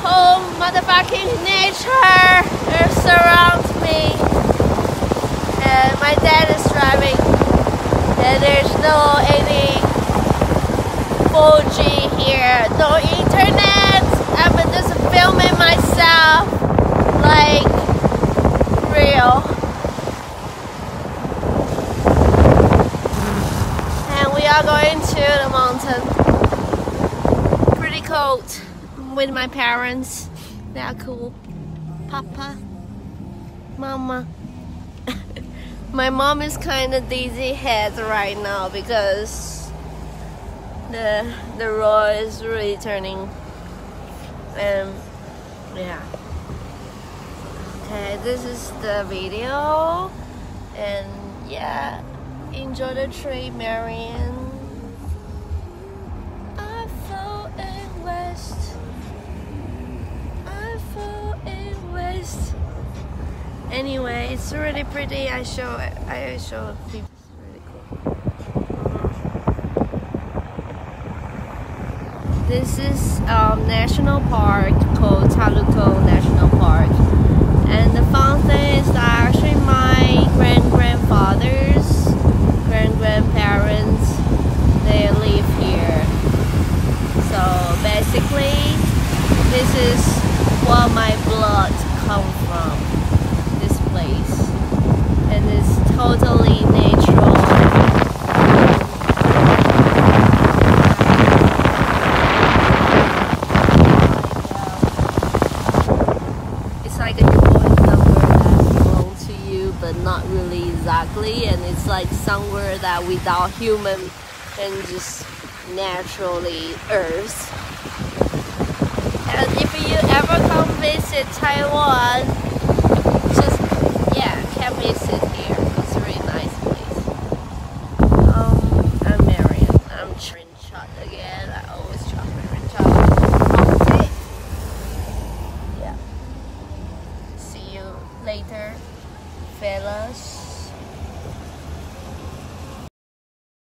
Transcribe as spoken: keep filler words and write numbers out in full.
whole motherfucking nature surrounds me, and my dad is driving, and there's no any four G here, no internet. I'm just filming myself like real, and we are going to the mountain. Pretty cold. With my parents. They are cool. Papa, Mama. My mom is kind of dizzy head right now because the the road is really turning. And yeah. Okay, this is the video, and yeah, enjoy the trip, Marion. I fell in west. Anyway, it's really pretty. I show I show people. It's really cool. This is um, national park called Taroko National Park, and the fun thing is that actually my grand grandfathers, grand grandparents, they live here. So basically, this is where my blood comes from. Place, and it's totally natural. It's like a important number that belongs to you, but not really exactly, and it's like somewhere that without human and just naturally earth. And if you ever come visit Taiwan,